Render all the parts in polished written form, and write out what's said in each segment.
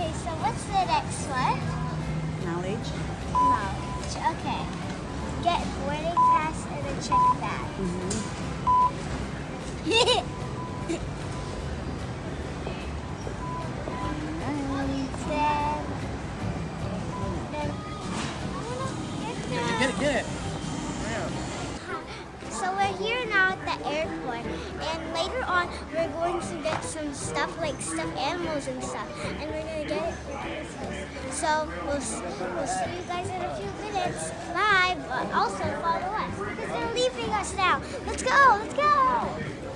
Okay, so what's the next one? Knowledge. Knowledge. Okay. Get boarding pass and a check bag. Get it. So we're here now at the airport, and later on we're going to get some stuff like stuffed animals and stuff, and we're gonna get it for Christmas. So we'll see you guys in a few minutes. Bye. But also follow us because they're leaving us now. Let's go. Let's go.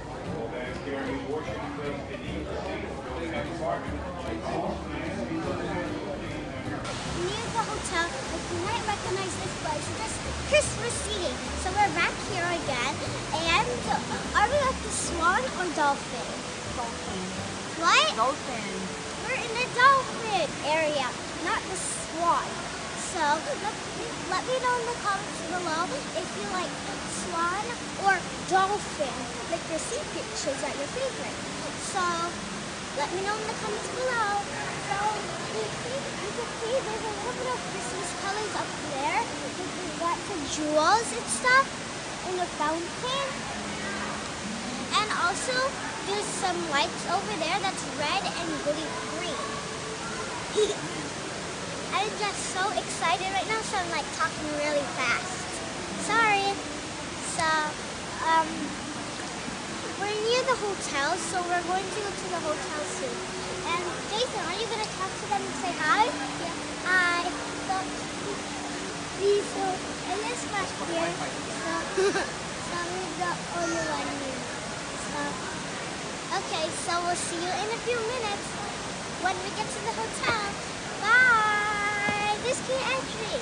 Near the hotel, but you might recognize this place. It's Christmas seating. So we're back here again. And are we at the swan or dolphin? Dolphin. What? Dolphin. We're in the dolphin area, not the swan. So let me know in the comments below if you like swan or dolphin. Like your sea pictures are your favorite. So let me know in the comments below. So you can see there's a little bit of Christmas colors up there. We've got some jewels and stuff in the fountain. And also there's some lights over there that's red and green. I'm just so excited right now, so I'm like talking really fast. Sorry. So we're near the hotel, so we're going to go to the hotel soon. And Jason, are you going to talk to them and say hi? Yeah. Hi. So in this bus here, so we're the only one here. So, okay, so we'll see you in a few minutes when we get to the hotel. Bye. This key entry.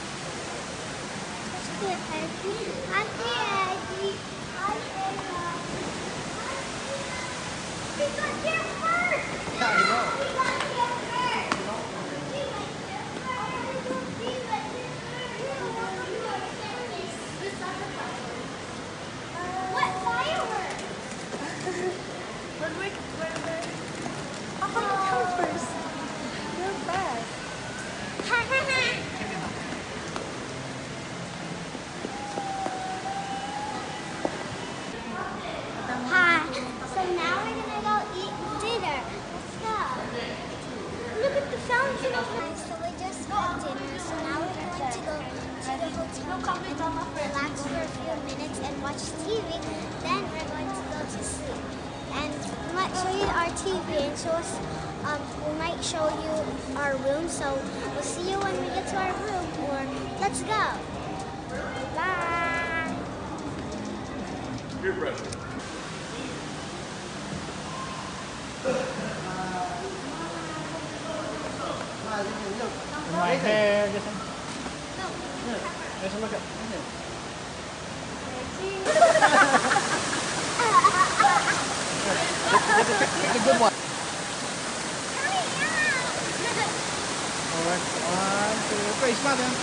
This key entry. Auntie Aggie. Hi, Ella. We got here first. Yeah, I know. We got here first. We got here first. What fireworks? When how come you come first? You're fast. Hi. So now we're gonna go eat dinner. Let's go. Look at the fountain of light. So we just got dinner. So now we're going to go to the hotel and relax for a few minutes and watch TV. Then we're going to go to sleep. And we might show you our TV and show us. We might show you our room. So we'll see you when we get to our room. Or let's go. Bye. Peer pressure. My hair, just look at. It's a good one. Alright, 1, 2, 3, smile then.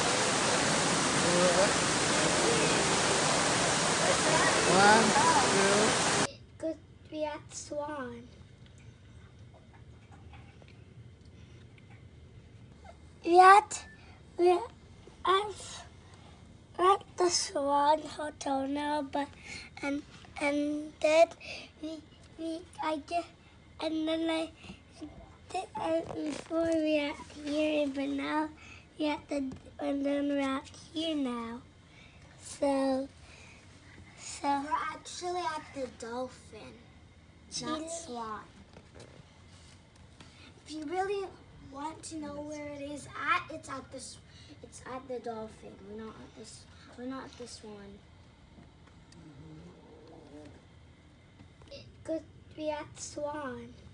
Good. 1, 2. Good to be at Swan. We're at the Swan Hotel now, but and then before we are here, but now and then we're out here now. So we're actually at the Dolphin, not Swan. If you really want to know where it is at, it's at the Dolphin. We're not at the Swan. Could be at Swan.